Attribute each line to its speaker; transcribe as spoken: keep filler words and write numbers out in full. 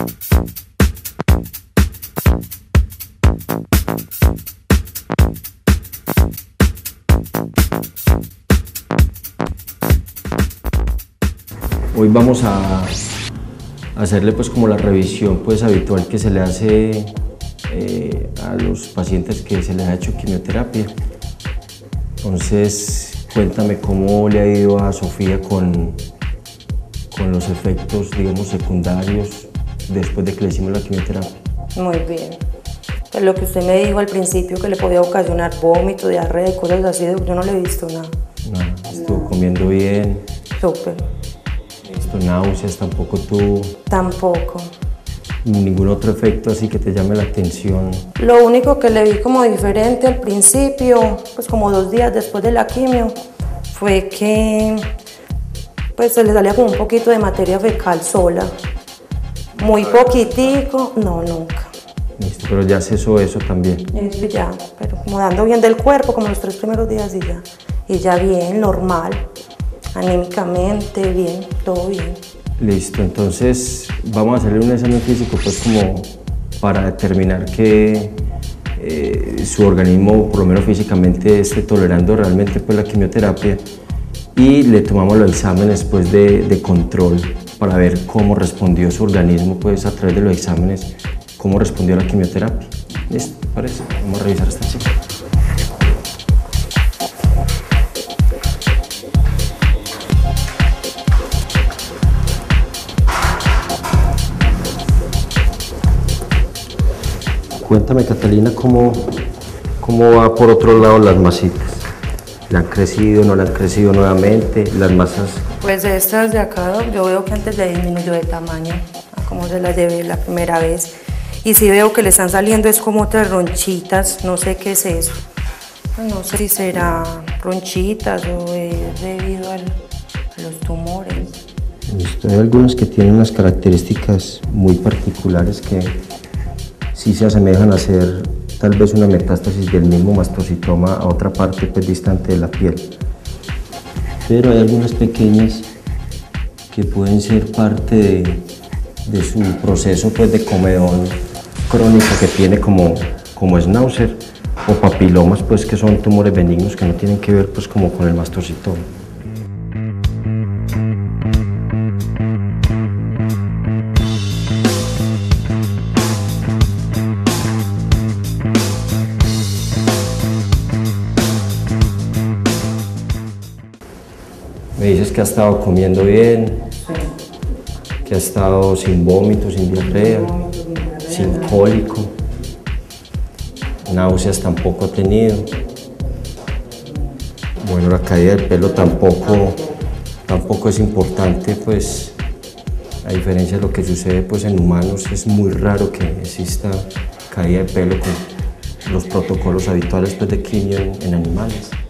Speaker 1: Hoy vamos a hacerle pues como la revisión pues habitual que se le hace eh, a los pacientes que se les ha hecho quimioterapia. Entonces, cuéntame cómo le ha ido a Sofía con, con los efectos, digamos, secundarios después de que le hicimos la quimioterapia.
Speaker 2: Muy bien. Pues lo que usted me dijo al principio, que le podía ocasionar vómito, diarrea y cosas así, yo no le he visto nada.
Speaker 1: Nada, estuvo no. comiendo bien.
Speaker 2: Súper.
Speaker 1: Esto, náuseas tampoco tuvo.
Speaker 2: Tampoco.
Speaker 1: Ningún otro efecto así que te llame la atención.
Speaker 2: Lo único que le vi como diferente al principio, pues como dos días después de la quimio, fue que pues se le salía como un poquito de materia fecal sola. Muy poquitico, no, nunca.
Speaker 1: Listo, pero ya cesó eso también.
Speaker 2: Eso ya, pero como dando bien del cuerpo, como los tres primeros días y ya. Y ya bien, normal, anímicamente, bien, todo bien.
Speaker 1: Listo, entonces vamos a hacerle un examen físico pues como para determinar que eh, su organismo, por lo menos físicamente, esté tolerando realmente pues la quimioterapia, y le tomamos los exámenes pues de, de control para ver cómo respondió su organismo pues a través de los exámenes, cómo respondió a la quimioterapia. ¿Listo? ¿Te parece? Vamos a revisar a esta chica. Cuéntame, Catalina, ¿cómo, cómo va por otro lado las masitas? ¿Le han crecido, no le han crecido nuevamente? ¿Las masas?
Speaker 2: Pues estas de acá, yo veo que antes le disminuyó de tamaño, a como se las llevé la primera vez. Y sí veo que le están saliendo es como otras ronchitas, no sé qué es eso. No sé si será ronchitas o es debido al, a los tumores.
Speaker 1: Hay algunas que tienen unas características muy particulares que sí se asemejan a ser tal vez una metástasis del mismo mastocitoma a otra parte pues, distante de la piel. Pero hay algunas pequeñas que pueden ser parte de, de su proceso pues, de comedón crónico que tiene como, como Schnauzer, o papilomas pues, que son tumores benignos que no tienen que ver pues, como con el mastocitoma. Me dices que ha estado comiendo bien, que ha estado sin vómito, sin diarrea, sin cólico, náuseas tampoco ha tenido. Bueno, la caída del pelo tampoco, tampoco es importante, pues a diferencia de lo que sucede pues, en humanos, es muy raro que exista caída de pelo con los protocolos habituales pues, de quimio en, en animales.